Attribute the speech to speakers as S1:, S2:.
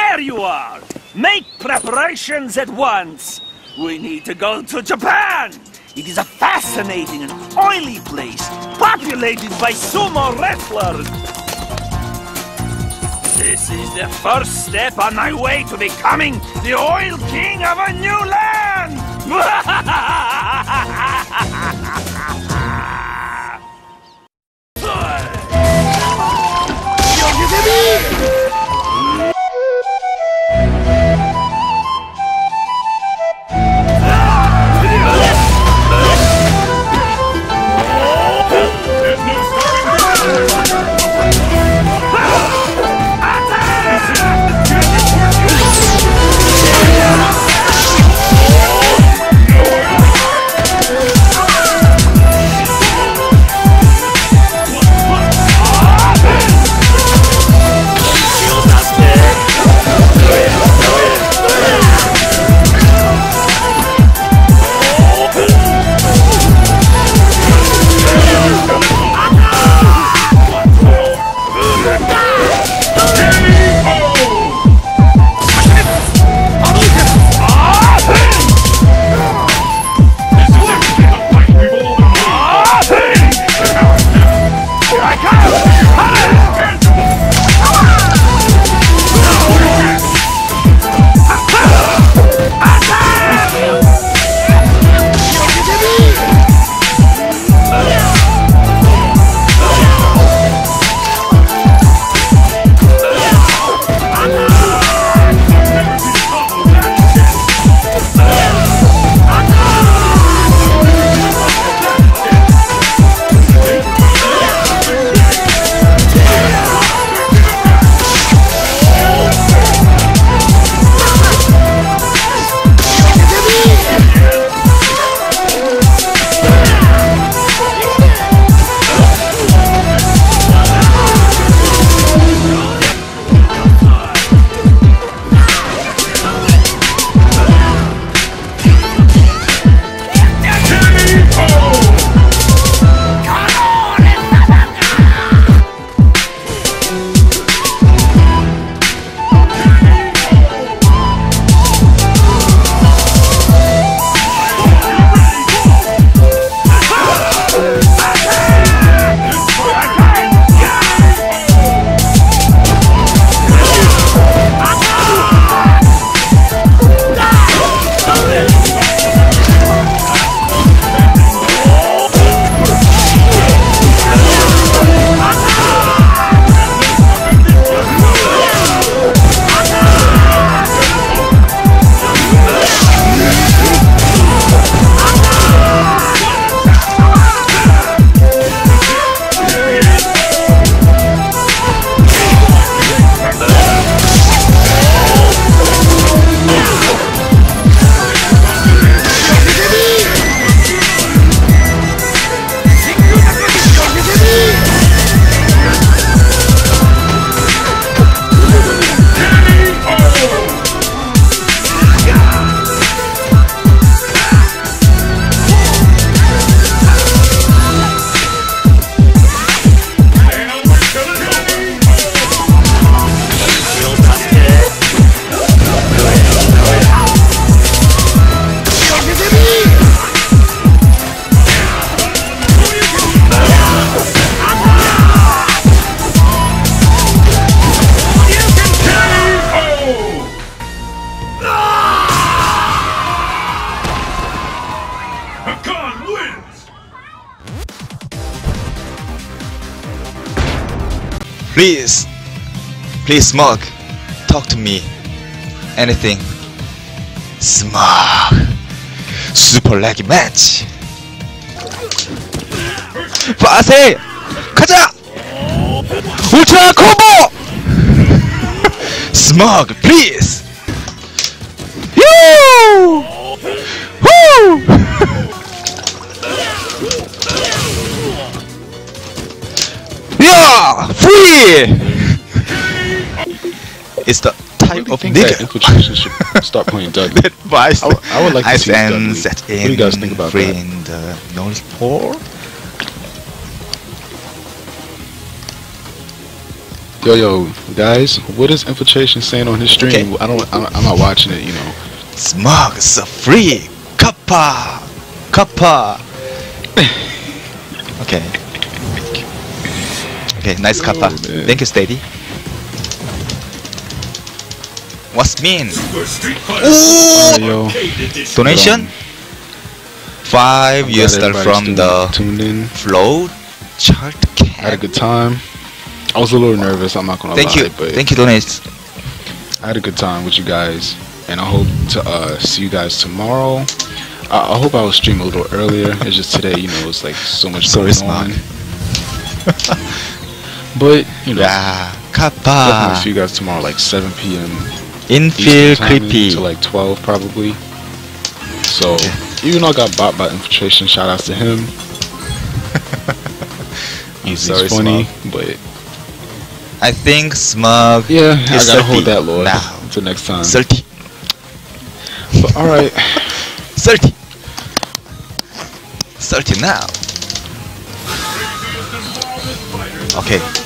S1: There you are! Make preparations at once! We need to go to Japan! It is a fascinating and oily place, populated by sumo wrestlers! This is the first step on my way to becoming the oil king of a new land!
S2: Please smoke. Talk to me. Anything. Smoke. Super leg match. 빠세! 가자! 울트라 콤보! Smoke, please! Yoo! Woo! Yeah! Free! It's the type of nigga.
S3: Infiltration should start playing Doug. I would like to see Doug. What do you guys think about that?
S2: In the North Pole?
S3: Yo, guys, what is Infiltration saying on his stream?
S2: Okay.
S3: I'm not watching it, you know.
S2: Smug is a free kappa. Okay. Okay, nice kappa.
S3: man.
S2: Thank you, Steady. What's mean?
S3: Yo,
S2: Donation? 5 US dollar from the
S3: tuned in.
S2: flow chart
S3: I had a good time. I was a little nervous, I'm not gonna lie. But
S2: Thank you, donate.
S3: I had a good time with you guys, and I hope to see you guys tomorrow. I hope I will stream a little earlier. It's just today, you know, it's like so much
S2: Sorry,
S3: going on. But you know,
S2: Yeah,
S3: definitely
S2: kappa.
S3: see you guys tomorrow, like 7 p.m.
S2: Infill
S3: Eastern time
S2: creepy.
S3: to like 12 probably. So even though I got bought by Infiltration, shout outs to him. He's funny, but
S2: I think Smug
S3: yeah, I
S2: is
S3: gotta
S2: 30
S3: hold that, Lord.
S2: now.
S3: Until next time.
S2: 30.
S3: But alright.
S2: 30. 30 now. Okay.